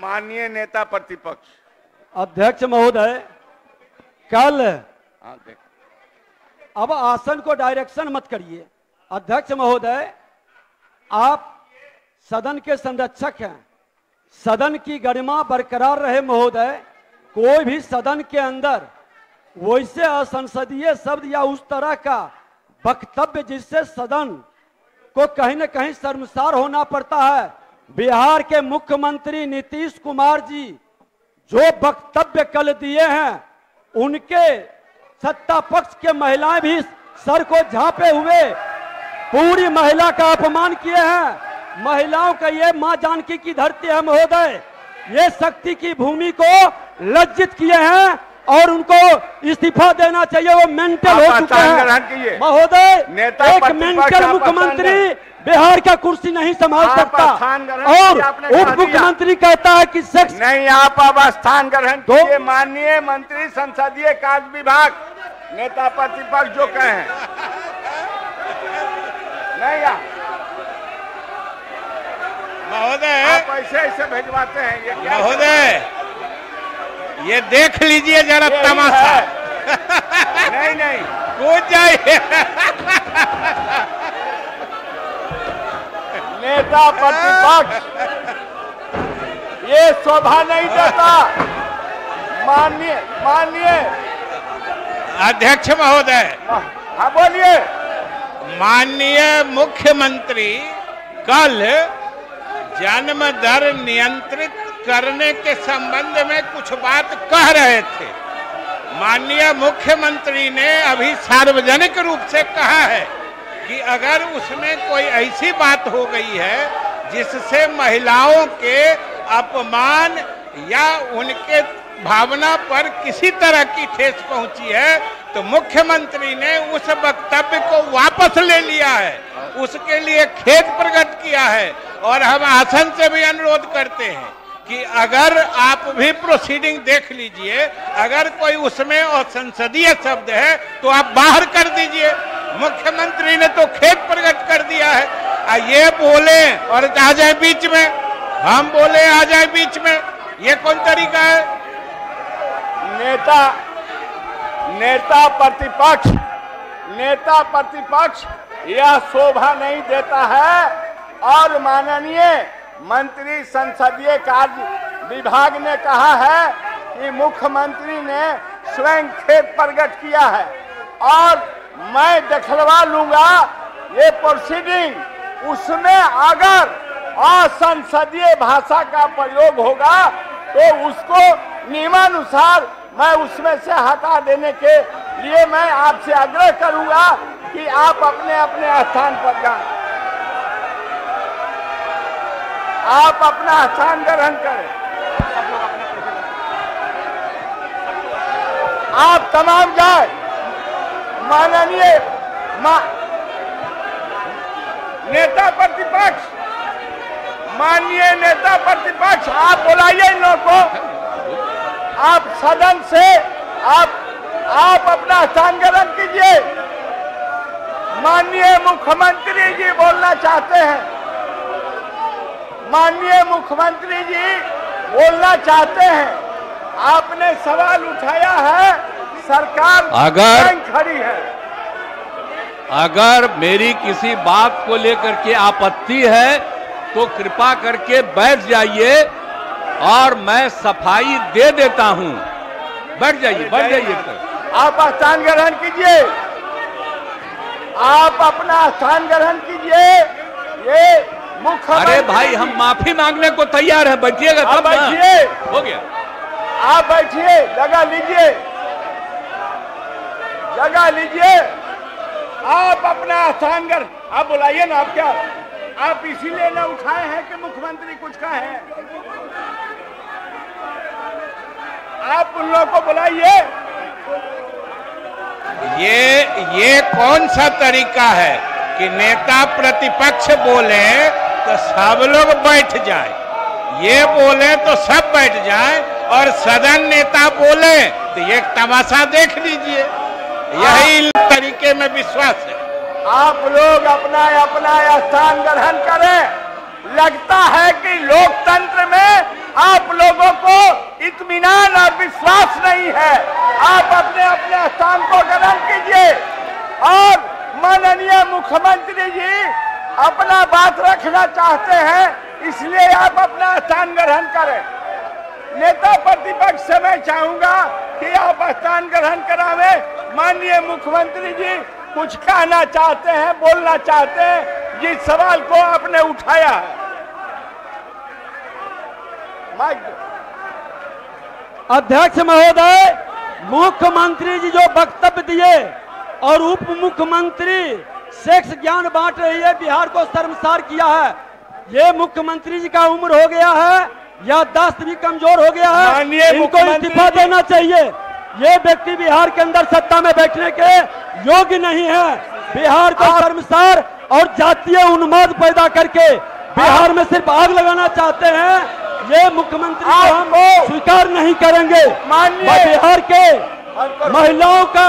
माननीय नेता प्रतिपक्ष। अध्यक्ष महोदय, कल देख, अब आसन को डायरेक्शन मत करिए। अध्यक्ष महोदय, आप सदन के संरक्षक हैं, सदन की गरिमा बरकरार रहे महोदय। कोई भी सदन के अंदर वैसे असंसदीय शब्द या उस तरह का वक्तव्य जिससे सदन को कहीं न कहीं शर्मसार होना पड़ता है। बिहार के मुख्यमंत्री नीतीश कुमार जी जो वक्तव्य कल दिए हैं, उनके सत्ता पक्ष के महिलाएं भी सर को झांपे हुए पूरी महिला का अपमान किए हैं। महिलाओं का ये मां जानकी की धरती है महोदय, ये शक्ति की भूमि को लज्जित किए हैं और उनको इस्तीफा देना चाहिए। वो मेंटल हो चुके हैं महोदय। एक मेंटल मुख्यमंत्री बिहार का कुर्सी नहीं संभाल सकता और उप मुख्यमंत्री कहता है कि सेक्स नहीं। आप अब स्थान ग्रहण कीजिए। माननीय मंत्री संसदीय कार्य विभाग, नेता प्रतिपक्ष जो कहे हैं नहीं महोदय, आप ऐसे ऐसे भिजवाते हैं। ये क्या महोदय, ये देख लीजिए जरा तमाशा। नहीं नहीं, कूद जाइए। नेता प्रतिपक्ष ये शोभा नहीं देता। माननीय अध्यक्ष महोदय, हाँ बोलिए। माननीय मुख्यमंत्री कल जन्म दर नियंत्रित करने के संबंध में कुछ बात कह रहे थे। माननीय मुख्यमंत्री ने अभी सार्वजनिक रूप से कहा है कि अगर उसमें कोई ऐसी बात हो गई है जिससे महिलाओं के अपमान या उनके भावना पर किसी तरह की ठेस पहुंची है तो मुख्यमंत्री ने उस वक्तव्य को वापस ले लिया है, उसके लिए खेद प्रकट किया है। और हम आसन से भी अनुरोध करते हैं कि अगर आप भी प्रोसीडिंग देख लीजिए, अगर कोई उसमें असंसदीय शब्द है तो आप बाहर कर दीजिए। मुख्यमंत्री ने तो खेद प्रकट कर दिया है। ये बोले और आ जाए बीच में, हम बोले आ जाए बीच में, ये कौन तरीका है? नेता प्रतिपक्ष यह शोभा नहीं देता है। और माननीय मंत्री संसदीय कार्य विभाग ने कहा है कि मुख्यमंत्री ने स्वयं खेद प्रकट किया है और मैं दिखलवा लूंगा ये प्रोसीडिंग, उसमें अगर असंसदीय भाषा का प्रयोग होगा तो उसको नियमानुसार मैं उसमें से हटा देने के लिए मैं आपसे आग्रह करूंगा कि आप अपने अपने स्थान पर जाएं, आप अपना स्थान ग्रहण करें। आप तमाम जाए। माननीय नेता प्रतिपक्ष, माननीय नेता प्रतिपक्ष, आप बुलाइए इन लोगों को। आप सदन से आप अपना स्थान ग्रहण कीजिए। माननीय मुख्यमंत्री जी बोलना चाहते हैं। माननीय मुख्यमंत्री जी बोलना चाहते हैं। आपने सवाल उठाया है, सरकार अगर खड़ी है। अगर मेरी किसी बात को लेकर के आपत्ति है तो कृपा करके बैठ जाइए और मैं सफाई दे देता हूं। बैठ जाइए, बैठ जाइए। आप स्थान ग्रहण कीजिए, आप अपना स्थान ग्रहण कीजिए। ये मुख्य अरे भाई, हम माफी मांगने को तैयार हैं, बैठिएगा तब ना। बैठिए, हो गया। आप बैठिए, जगह लीजिए, जगह लीजिए। आप अपना स्थान ग्रहण, आप बुलाइए ना। आप क्या, आप इसीलिए ना उठाए हैं कि मुख्यमंत्री कुछ कहे? आप उन लोगों को बुलाइए। ये कौन सा तरीका है कि नेता प्रतिपक्ष बोले तो सब लोग बैठ जाए, ये बोले तो सब बैठ जाए, और सदन नेता बोले तो ये तमाशा देख लीजिए। यही तरीके में विश्वास है। आप लोग अपना अपना स्थान ग्रहण करें। लगता है कि लोकतंत्र में आप लोगों को इत्मीनान और विश्वास नहीं है। आप अपने अपने स्थान को ग्रहण कीजिए और माननीय मुख्यमंत्री जी अपना बात रखना चाहते हैं, इसलिए आप अपना स्थान ग्रहण करें। नेता प्रतिपक्ष से मैं चाहूंगा कि आप स्थान ग्रहण करावे। माननीय मुख्यमंत्री जी कुछ कहना चाहते हैं, बोलना चाहते हैं जिस सवाल को आपने उठाया है। अध्यक्ष महोदय, मुख्यमंत्री जी जो वक्तव्य दिए और उप मुख्यमंत्री सेक्स ज्ञान बांट रही है, बिहार को शर्मसार किया है। ये मुख्यमंत्री जी का उम्र हो गया है, याददाश्त भी कमजोर हो गया है, इनको इस्तीफा देना चाहिए। ये व्यक्ति बिहार के अंदर सत्ता में बैठने के योग्य नहीं है। बिहार को शर्मसार और जातीय उन्माद पैदा करके बिहार में सिर्फ आग लगाना चाहते हैं। ये मुख्यमंत्री को हम स्वीकार नहीं करेंगे। बिहार के महिलाओं का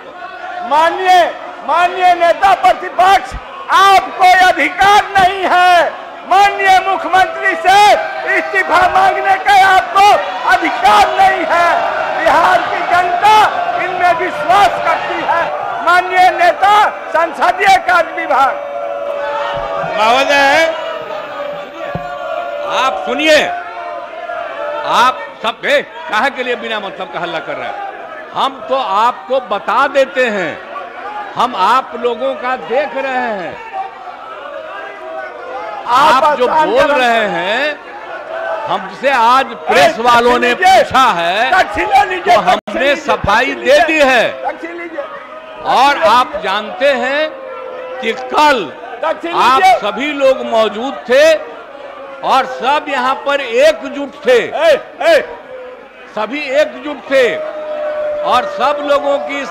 माननीय नेता प्रतिपक्ष, आपको अधिकार नहीं है माननीय मुख्यमंत्री से इस्तीफा मांगने का। आपको अधिकार नहीं है। बिहार की जनता इनमें विश्वास करती है। माननीय नेता संसदीय कार्य विभाग, महोदय आप सुनिए, आप सब काहे के लिए बिना मतलब का हल्ला कर रहे हैं? हम तो आपको बता देते हैं, हम आप लोगों का देख रहे हैं। आप जो बोल रहे हैं, हमसे आज प्रेस वालों ने पूछा है तो हमने सफाई दे दी है। और आप जानते हैं कि कल आप सभी लोग मौजूद थे और सब यहाँ पर एकजुट थे, सभी एकजुट थे और सब लोगों की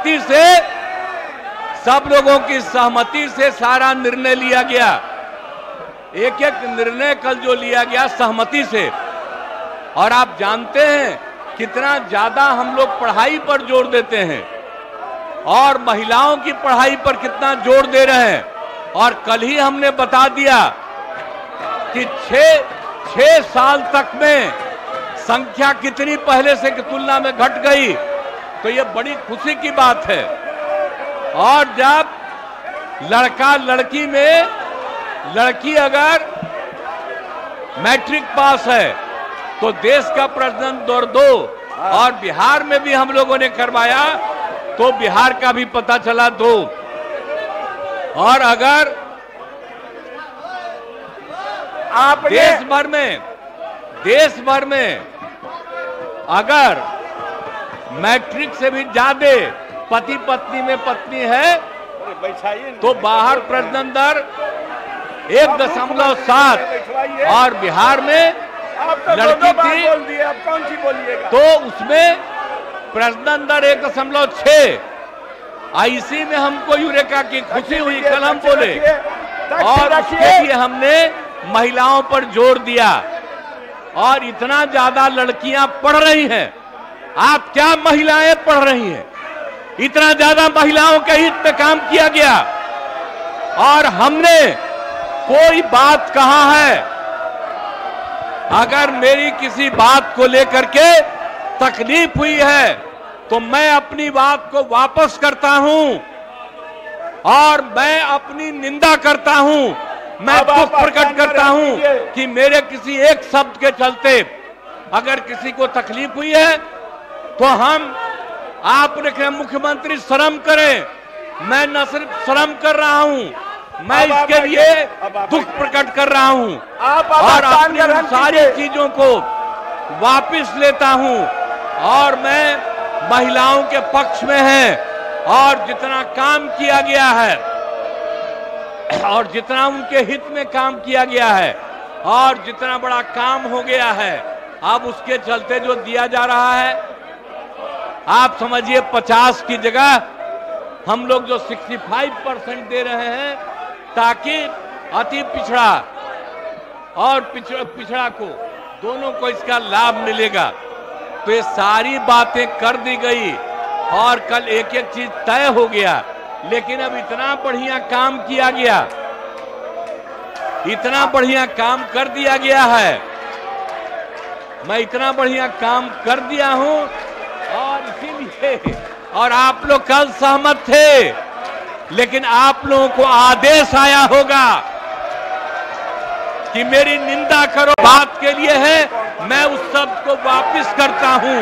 सहमति से सारा निर्णय लिया गया। एक एक निर्णय कल जो लिया गया सहमति से। और आप जानते हैं कितना ज्यादा हम लोग पढ़ाई पर जोर देते हैं और महिलाओं की पढ़ाई पर कितना जोर दे रहे हैं। और कल ही हमने बता दिया कि 6 साल तक में संख्या कितनी पहले से की तुलना में घट गई, तो ये बड़ी खुशी की बात है। और जब लड़का लड़की में लड़की अगर मैट्रिक पास है तो देश का प्रजनन दर 2, और बिहार में भी हम लोगों ने करवाया तो बिहार का भी पता चला 2। और अगर आप देश भर में अगर मैट्रिक से भी ज्यादा पति पत्नी में पत्नी है तो बाहर प्रजनन दर 1.7 और बिहार में लड़की थी तो उसमें प्रजनन दर 1.6। इसी में हमको यूरेका की खुशी हुई, कल हम बोले, और उसके लिए हमने महिलाओं पर जोर दिया। और इतना ज्यादा लड़कियां पढ़ रही हैं, आप क्या महिलाएं पढ़ रही हैं, इतना ज्यादा महिलाओं के हित में काम किया गया। और हमने कोई बात कहा है, अगर मेरी किसी बात को लेकर के तकलीफ हुई है तो मैं अपनी बात को वापस करता हूं और मैं अपनी निंदा करता हूं। मैं दुख प्रकट करता हूं कि मेरे किसी एक शब्द के चलते अगर किसी को तकलीफ हुई है तो आपने मुख्यमंत्री शर्म करें। मैं न सिर्फ शर्म कर रहा हूं, मैं इसके लिए दुख प्रकट कर रहा हूं और अपनी सारी चीजों को वापस लेता हूं। और मैं महिलाओं के पक्ष में है और जितना काम किया गया है और जितना उनके हित में काम किया गया है और जितना बड़ा काम हो गया है, अब उसके चलते जो दिया जा रहा है, आप समझिए 50 की जगह हम लोग जो 65% दे रहे हैं ताकि अति पिछड़ा और पिछड़ा को दोनों को इसका लाभ मिलेगा। तो ये सारी बातें कर दी गई और कल एक एक चीज तय हो गया। लेकिन अब इतना बढ़िया काम किया गया, इतना बढ़िया काम कर दिया गया है मैं इतना बढ़िया काम कर दिया हूं और इसीलिए, और आप लोग कल सहमत थे, लेकिन आप लोगों को आदेश आया होगा कि मेरी निंदा करो, बात के लिए है, मैं उस शब्द को वापस करता हूं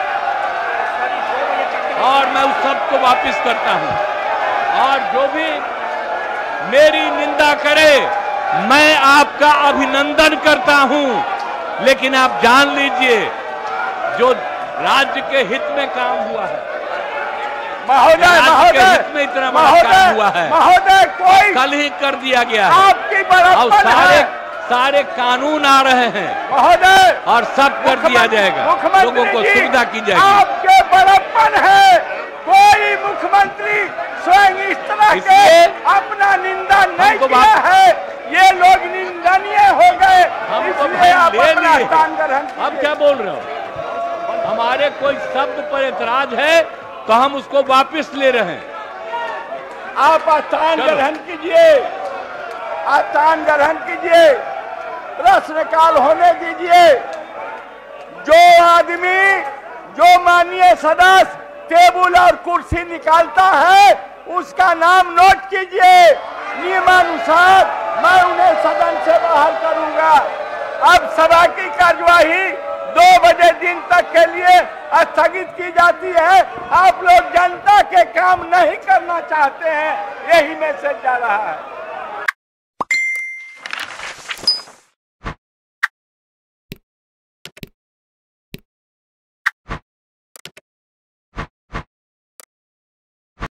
और मैं उस शब्द को वापस करता हूं। और जो भी मेरी निंदा करे, मैं आपका अभिनंदन करता हूं, लेकिन आप जान लीजिए जो राज्य के हित में काम हुआ है, महोदय, राज्य के हित में इतना बड़ा काम हुआ है, महोदय, कोई कल ही कर दिया गया है। आपकी बड़प्पन है, सारे कानून आ रहे हैं महोदय, और सब कर दिया जाएगा, लोगों को सुविधा की जाएगी। आपके बड़प्पन है, कोई मुख्यमंत्री स्वयं इस तरह के अपना निंदा नहीं किया है, ये लोग निंदनीय हो गए, इसलिए आप अपना स्थान ग्रहण कीजिए। अब क्या बोल रहे हो? हमारे कोई शब्द पर एतराज है तो हम उसको वापस ले रहे हैं। आप स्थान ग्रहण कीजिए, स्थान ग्रहण कीजिए, प्रश्नकाल होने दीजिए। जो आदमी, जो माननीय सदस्य टेबल और कुर्सी निकालता है, उसका नाम नोट कीजिए। नियमानुसार मैं उन्हें सदन से बाहर करूंगा। अब सभा की कार्यवाही 2 बजे दिन तक के लिए स्थगित की जाती है। आप लोग जनता के काम नहीं करना चाहते हैं, यही मैसेज जा रहा है।